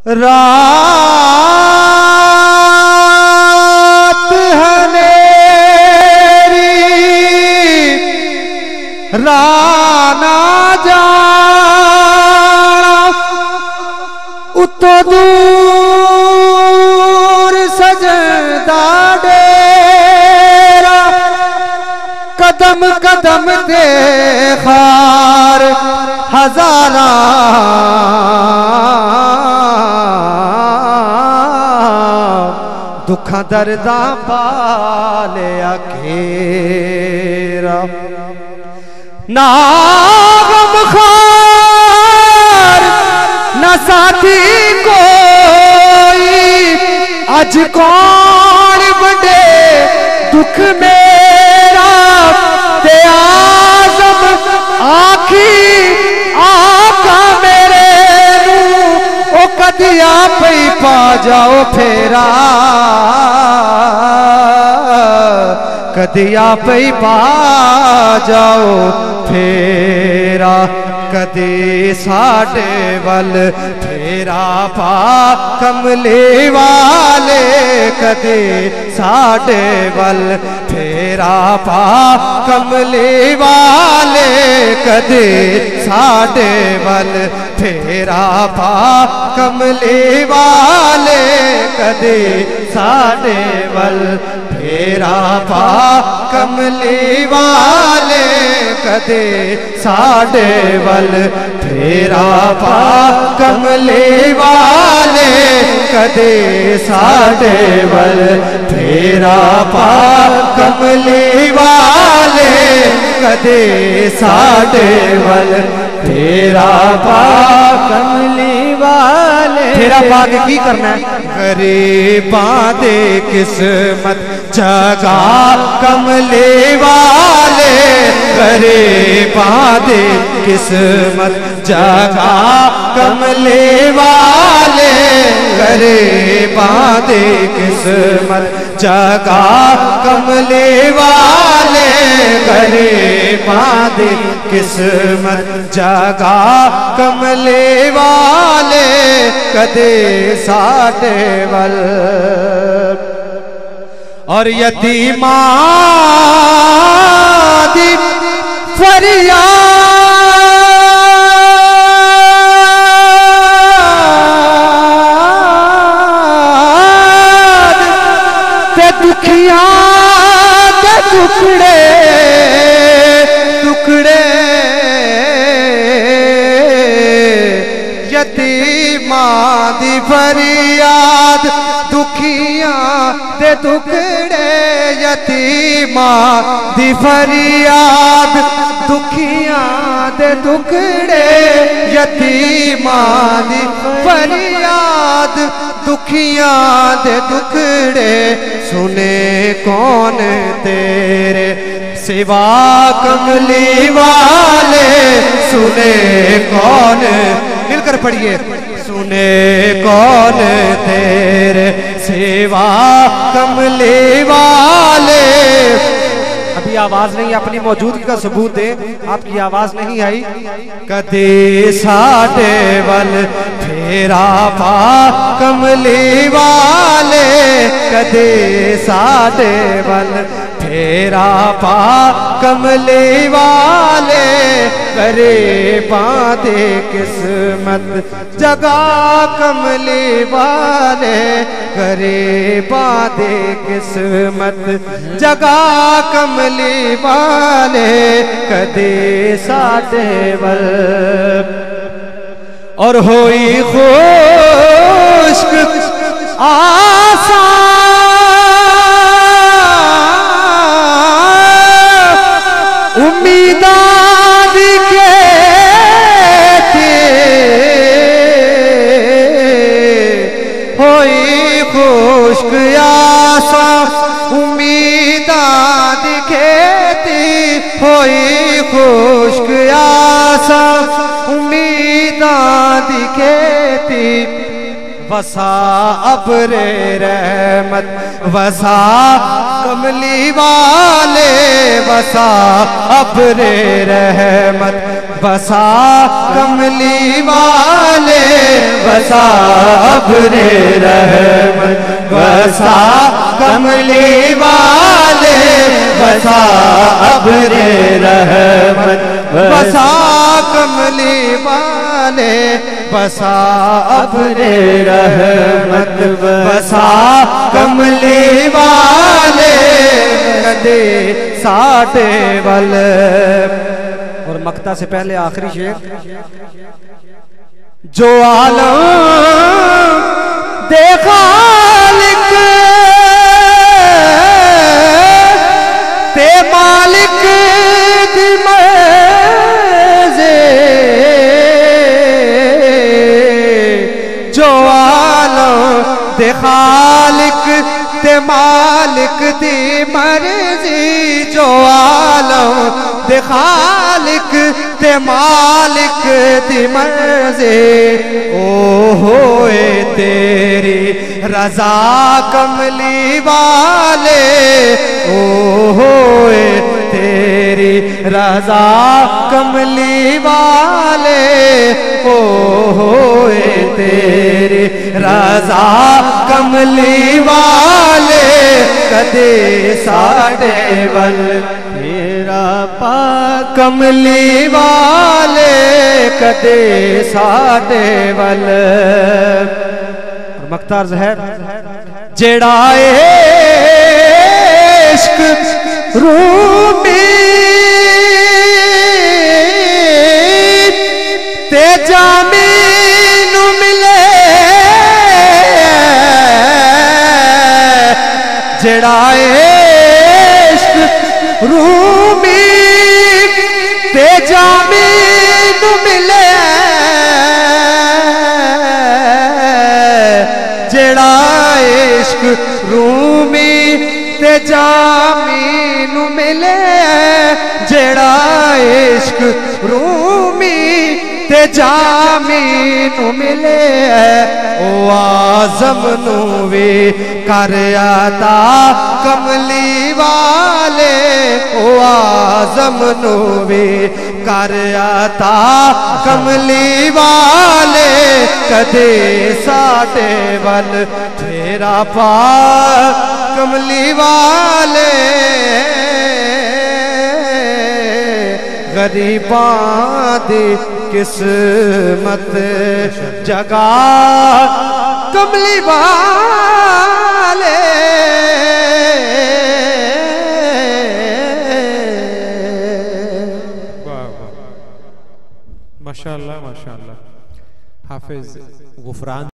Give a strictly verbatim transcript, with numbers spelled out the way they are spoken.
रात हनेरी राना जाना उतो दूर सजदा डेरा कदम कदम ते खार हजारा दुखा दर्दा पाले अखेरा ना गम खार ना साथी कोई अज कौन बड़े दुख मेरा ते आज़म आखी आका मेरे नू ओ कदिया पई पा जाओ फेरा कदिया पई पा जाओ फेरा कदे साडे वल फेरा पा कमले वाले कदे साडे वल फेरा पा कमले वाले कदे साडे वल फेरा पा कमले वाले कदे साडे वल फेरा पा कमले वाले कदे साडे वल फेरा पा कमले वाले कदे साडे वल फेरा पा कमले वाले कदे साडे वल फेरा पा कमले वाले। फेरा पा के की करना है? गरीबां दे किस्मत जगा कमले वाले गरीबां दे किस्मत जगा कमले वाले गरीबां दे किस्मत जगा कमले वाले गरीबां दे किस्मत जगा कमले वाले कदे साडे वल और यतीमा दी फरियाद ते दुखिया ते टुकड़े टुकड़े यतीमा दी फरियाद दुखिया ते टुकड़े यतीमा दी फरियाद दुखिया दे टुकड़े यतीमा दी फरियाद दुखिया दे टुकड़े सुने कौन तेरे सिवा कमली वाले सुने कौन मिलकर पढ़िए सुने कौन तेरे सेवा कमले वाले। अभी आवाज नहीं अपनी मौजूदगी का सबूत दे आपकी आवाज नहीं आई। कदे साडे वल फेरा पा कमले वाले कदे साडे वल फेरा पा कमले वाले करे बादे किस्मत जगा कमले वाले करे बादे किस्मत जगा कमले वाले कदे साडे वल और होई खुश्क आसा उम्मीदा दिखे होई खुश्क आसा उम्मीदा दिखे होई खुश्क आसा उम्मीदा दिखे वसा अब्रे रहमत वसा कमली वाले बसा अब्रे रहमत बसा कमली वाले बसा अब्रे रहमत बसा कमली वाले बसा अब्रे रहमत बसा कमली वाले बसा अब्रे रहमत बसा कमली वाले कदे साडे वल। और मक्ता से पहले आखिरी शेर, जो आलम देखा लिख ते मालिक दी मर्ज़ी, जो आलम दे खालिक ते मालिक दी मर्ज़ी, जो आलम दे खालिक ते मालिक दी मर्ज़ी। ओ होए तेरी रज़ा कमली वाले, ओ होए तेरी रज़ा कमली वाले, ओ होए तेरी रज़ा कमली वाले कदे साडे वल तेरा पा कमली वाले कदे साडे वल। मख्तार ज़हर, जेड़ा इश्क रूमी ते जामीन मिले, जेड़ा इश्क रूमी ते जामीन मिले, जेड़ा इश्क रूमी ते जामीन मिले, जेड़ा इश्क रूमी ते जामीन मिले। ओ आज़म नू वी कर अता कमली वाले, ओ आज़म नू वी कर अता कमली वाले कदे साडे वल तेरा पा कमली वाले गरीबां दी किस्मत जगा कमली वाले। माशाअल्लाह माशाअल्लाह। हाफिज गुफरान।